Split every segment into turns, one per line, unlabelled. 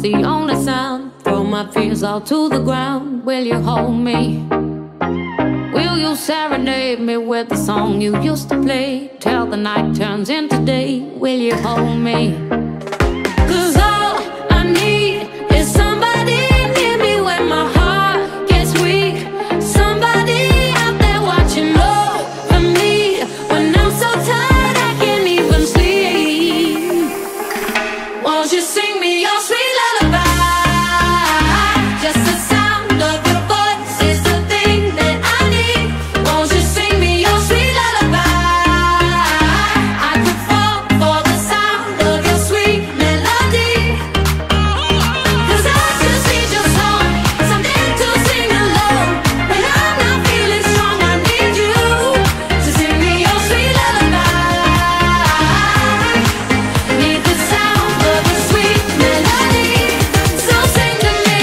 the only sound. Throw my fears all to the ground. Will you hold me? Will you serenade me with the song you used to play till the night turns into day? Will you hold me? 'Cause all I need is somebody near me when my heart gets weak. Somebody out there watching over me when I'm so tired I can't even sleep. Won't you sing me your sweet lullaby? Just the sound of your voice is the thing that I need. Won't you sing me your sweet lullaby? I could fall for the sound of your sweet melody. 'Cause I just need your song, something to sing along. When I'm not feeling strong, I need you to sing me your sweet lullaby. Need the sound of your sweet melody, so sing to me.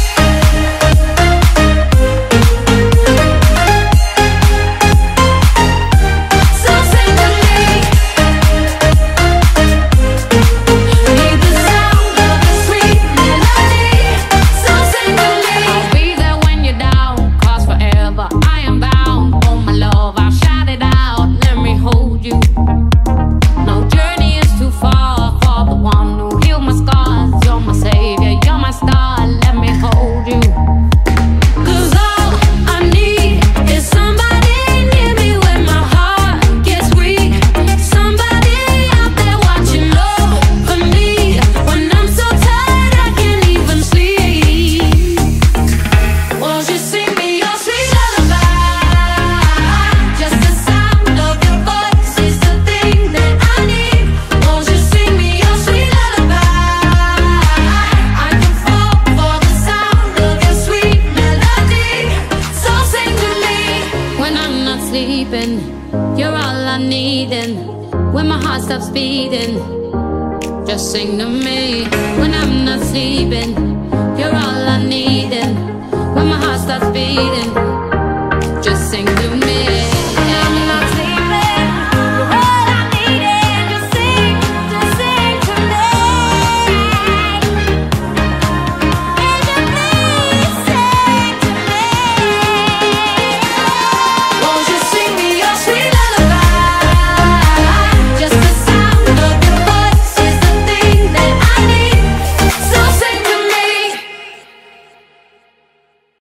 So sing to me. Need the sound of your sweet melody, so sing to me. I'll be there when you're down, 'cause forever I am bound. Oh my love, I'll shout it out, let me hold you. No journey is too far for the one who healed my scars. You're my savior, you're my star, let me hold you. 'Cause all I need is somebody near me when my heart gets weak. Somebody out there watching over me when I'm so tired I can't even sleep. Won't you sing me your sweet lullaby? Just the sound of your voice is the thing that I need. Won't you sing me your sweet lullaby? I can fall for the sound of your sweet melody, so sing to me. When I'm not sleeping, you're all I need, and when my heart stops beating, just sing to me. When I'm not sleeping, you're all I need, and when my heart stops beating,